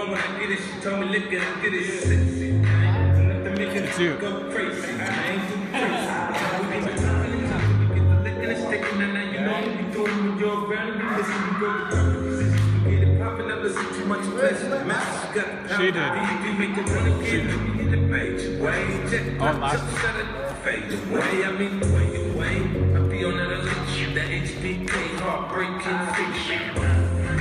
know when I get it. She told me, look at it, get it sexy. Enough to make it go crazy. I ain't too crazy. We get the liquor and sticking, and now you know what we doing when you're around. We listen, we go to position. We get it popping up, listen too much pleasure. Message got the power. She did. We make it run again. We get the page away. Check the shut it, fade away. I mean, the way you way. I be on that elixir, that HBK, heartbreaking fiction.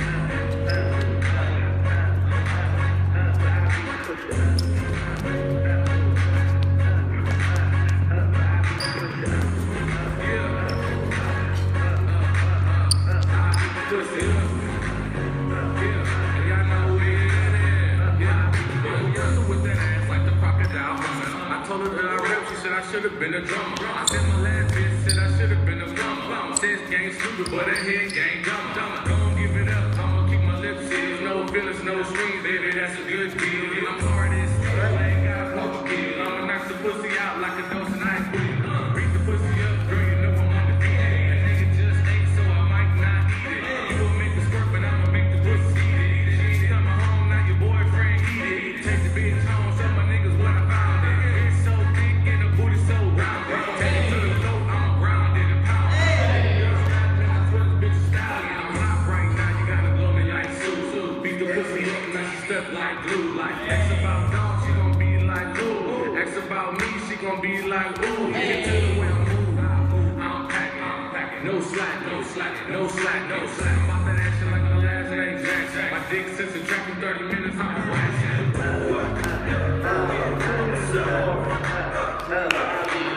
I should have been a drummer. I said my last bitch said I should have been a plumber. Says gang stupid, but that head gang dumb. Don't give it up, I'ma keep my lips sealed. No feelings, no strings, baby, that's a good deal. I'm hard as hell, I ain't got a poker kill. I'ma knock the pussy out like a dose of ice cream. Beat the pussy up, girl, you know I'm on the beat. That nigga just ate, so I might not eat it. You gon' make the squirt, but I'ma make the pussy eat it. She ain't coming home, now your boyfriend eat it. Take the bitch home, show my niggas what I found it. It's so thick and the booty so round. Take it to the floor, I'm grounded and pounded. Girls got me, I swear this bitch is stallion. I'm hot right now, you gotta blow me like Sue. Beat the pussy up, now she stuck like glue. Like X about dog, she gon' be like ooh. X about me, she gon' be like ooh. Get to the way I move, I'm packing. No slack, no slack, no slack, no slack. I'm about that action like my last name Jackson. My dick sits and track in 30 minutes, I'm waxing.